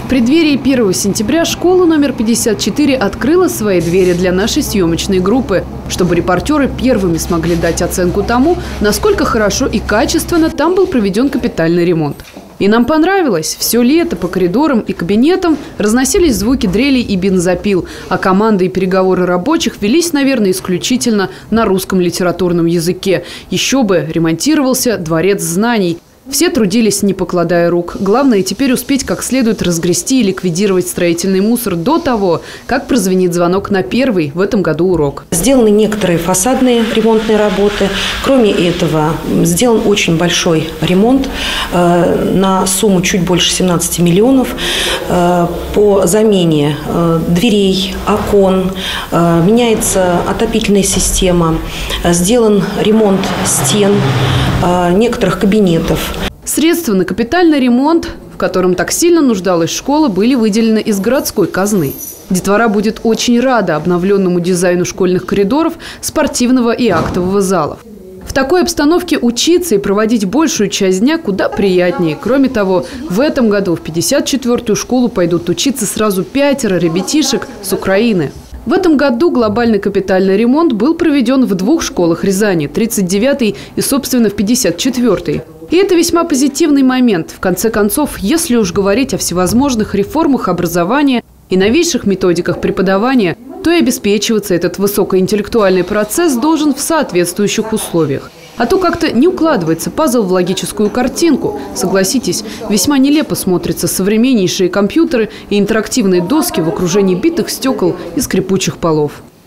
В преддверии 1 сентября школа номер 54 открыла свои двери для нашей съемочной группы, чтобы репортеры первыми смогли дать оценку тому, насколько хорошо и качественно там был проведен капитальный ремонт. И нам понравилось. Все лето по коридорам и кабинетам разносились звуки дрелей и бензопил, а команды и переговоры рабочих велись, наверное, исключительно на русском литературном языке. Еще бы, ремонтировался дворец знаний. Все трудились, не покладая рук. Главное теперь успеть как следует разгрести и ликвидировать строительный мусор до того, как прозвенит звонок на первый в этом году урок. Сделаны некоторые фасадные ремонтные работы. Кроме этого, сделан очень большой ремонт на сумму чуть больше 17 миллионов по замене дверей, окон, меняется отопительная система, сделан ремонт стен, некоторых кабинетов. Средства на капитальный ремонт, в котором так сильно нуждалась школа, были выделены из городской казны. Детвора будет очень рада обновленному дизайну школьных коридоров, спортивного и актового залов. В такой обстановке учиться и проводить большую часть дня куда приятнее. Кроме того, в этом году в 54-ю школу пойдут учиться сразу 5 ребятишек с Украины. В этом году глобальный капитальный ремонт был проведен в 2 школах Рязани – 39-й и, собственно, в 54-й. И это весьма позитивный момент. В конце концов, если уж говорить о всевозможных реформах образования и новейших методиках преподавания, то и обеспечиваться этот высокоинтеллектуальный процесс должен в соответствующих условиях. А то как-то не укладывается пазл в логическую картинку. Согласитесь, весьма нелепо смотрятся современнейшие компьютеры и интерактивные доски в окружении битых стекол и скрипучих полов.